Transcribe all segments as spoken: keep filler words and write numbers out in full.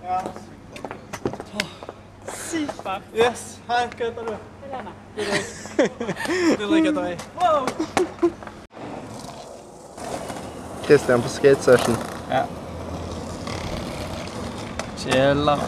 Ja. Sykt bra. Yes, hej, hva heter du? Helena. Didric heter jeg. Wow! Christian på skate session. Ja. Chiller.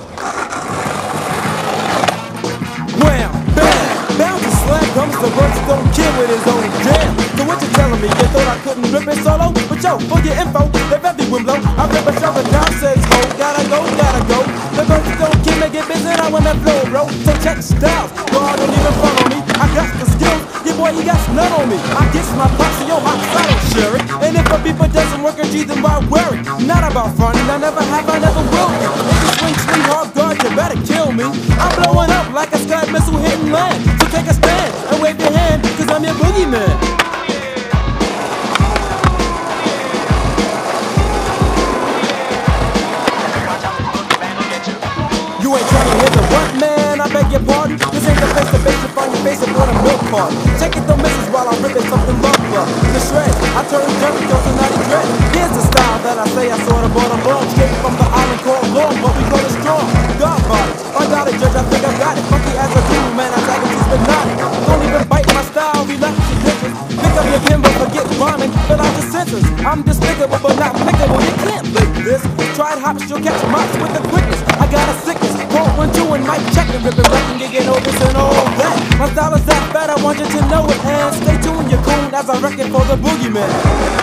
Wham! Bam! Bounce and slam comes the verse, don't kid with his own jam. So what you telling me? You thought I couldn't rip it solo? But yo, for your info, they're every window. I rip a shove it down, says ho. Gotta go, gotta go. The verse don't kid, make it busy, I want that flow, bro. So check styles, God don't even follow me. I got the skills, yeah boy, you got none on me. I get my pops and yo, hot, I don't share it. And if a beeper doesn't work, G, then why wear it? Not about fronting, I never have, I never will. If you swing, swing hard, God, you better kill me. I'm blowing up like a sky missile hitting land. So take a stand and wave your hand, cause I'm your boogeyman. You ain't trying to hit the what, man? I beg your pardon. This ain't the face to face to find your face upon a milk cart. Check it, don't miss us while I'm ripping something love love. The shreds, I turn dirty, those are naughty dread. Here's the style that I say I sort of bought a long straight from the island called Long, but we call it strong. God body, I got it, judge, I think I got it. Funky as a groove, man, I tag it, he's been naughty. Don't even bite my style, relax your pictures. Pick up your timber, forget rhyming, fill out your senses. I'm despicable, but not pickable, you can't lick this. Try it, hops, you'll catch mops with the quickness. I got a sickness, quote one, two, and mic checking, ripping, wrecking, gigging, overs, and all that. My style is that bad, I want you to know it, and stay tuned, you're cool, as I reckon for the boogeyman.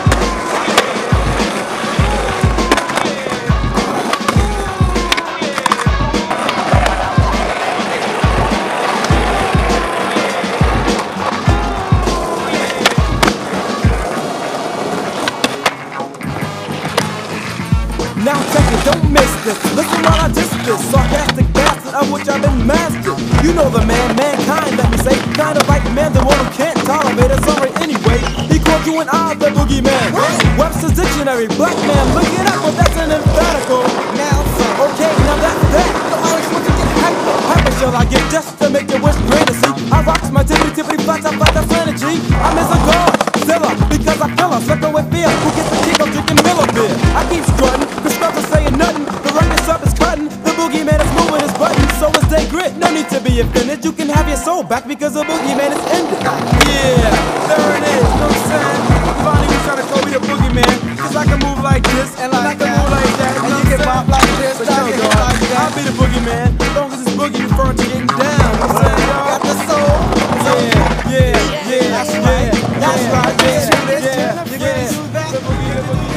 Now check it, don't miss this. Listen while I diss this sarcastic bastard of which I've been mastered. You know the man, mankind, let me say. Kind of like man, the one who can't tolerate it. Sorry anyway, he called you an I, the boogeyman. Webster's dictionary, black man, look it up, but that's an emphatical. Now, okay, now that's that. So Alex, what you get hyper? Hyper shall I get just to make your wish greater? See, I rocks my tippity tippity flats, I flat that's energy. I'm as a god, zilla, because I feel her, slipping with fear. Who gets the kick of drinking Miller beer? I keep strutting. Are saying nothing, the record shop is cutting. The boogeyman is moving his buttons, so is they grit. No need to be offended, you can have your soul back because the boogeyman is ended. Yeah, there it is, know what I'm saying? Finally you trying to call me the boogeyman, cause I can move like this, and like I can move like that, and you can pop like this, but yo, dog, I'll be the boogeyman, as long as it's boogie referring to getting down. You know what I'm saying, dog? Got the soul. Yeah, yeah, yeah, that's right, that's right, yeah, yeah, yeah, yeah. The boogie, the boogie.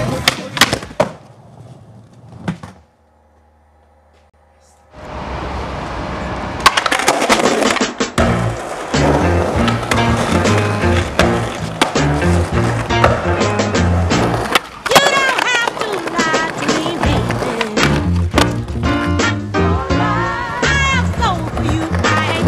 I have soul for you, I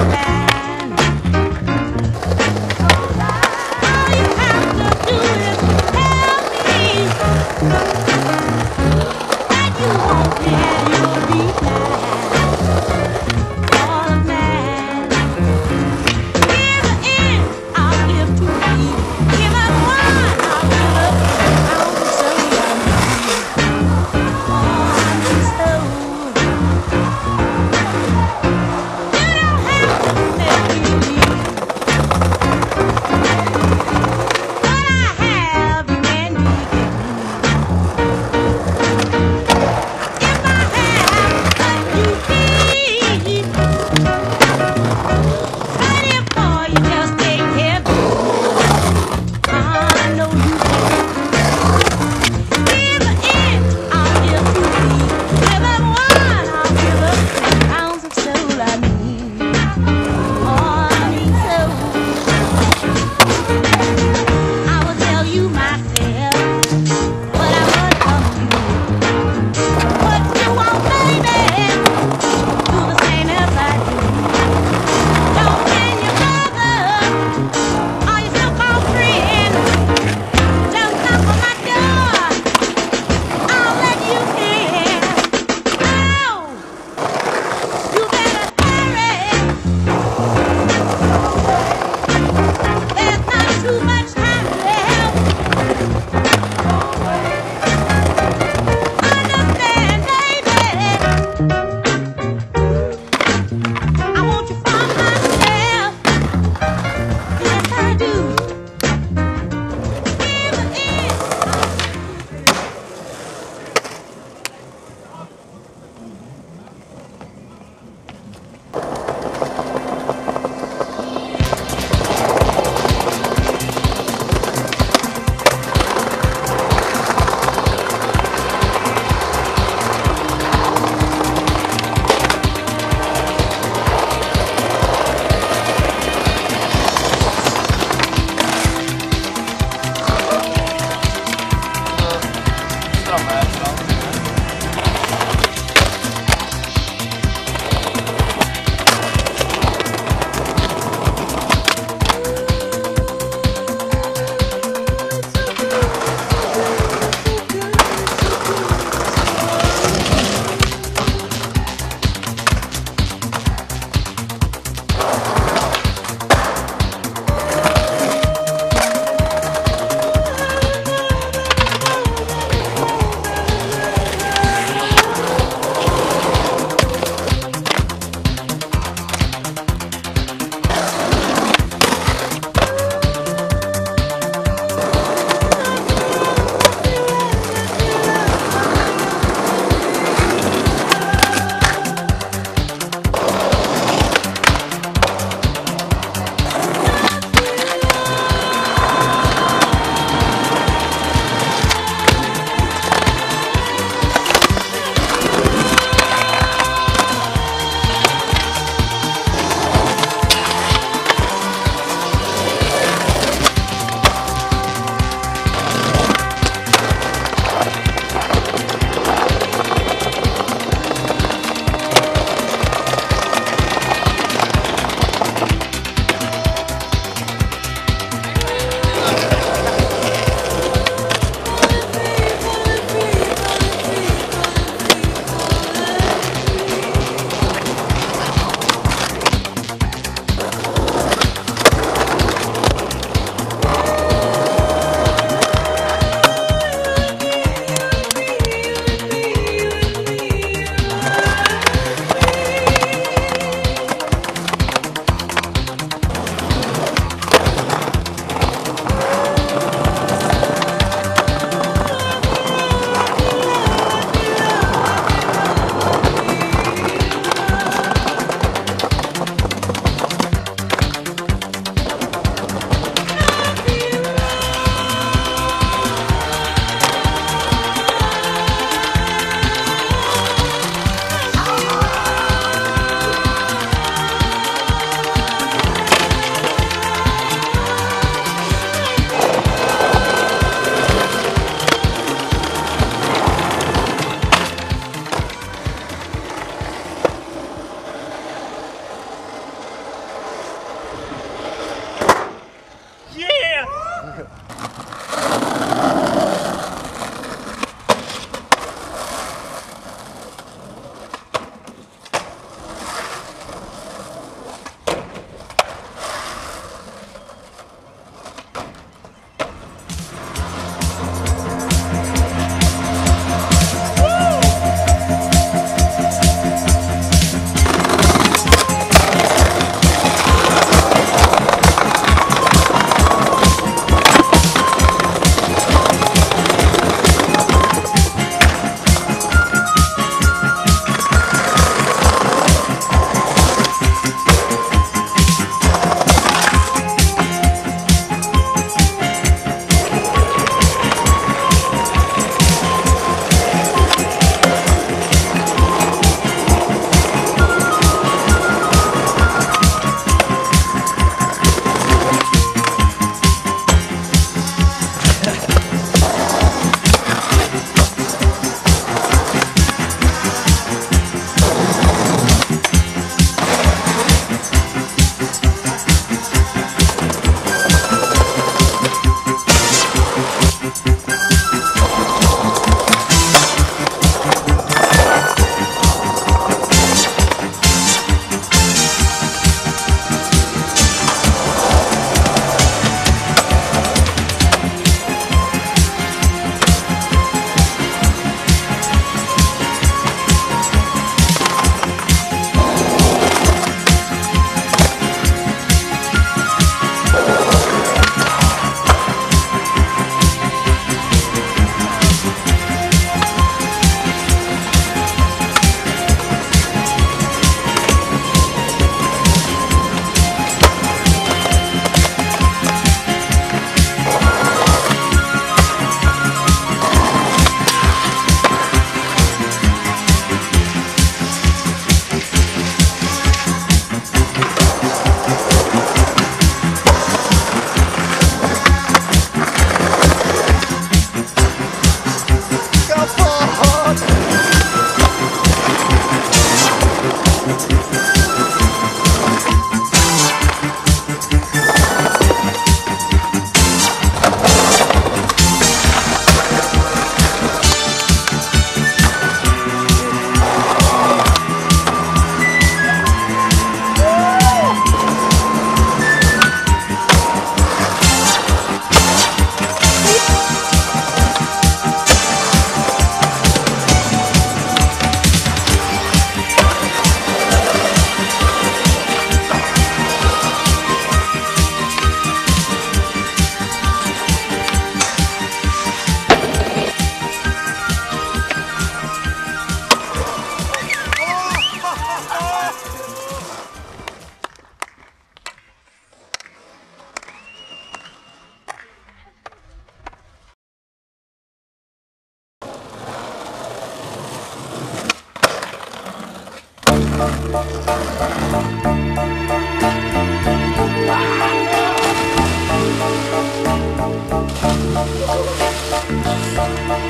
Wow.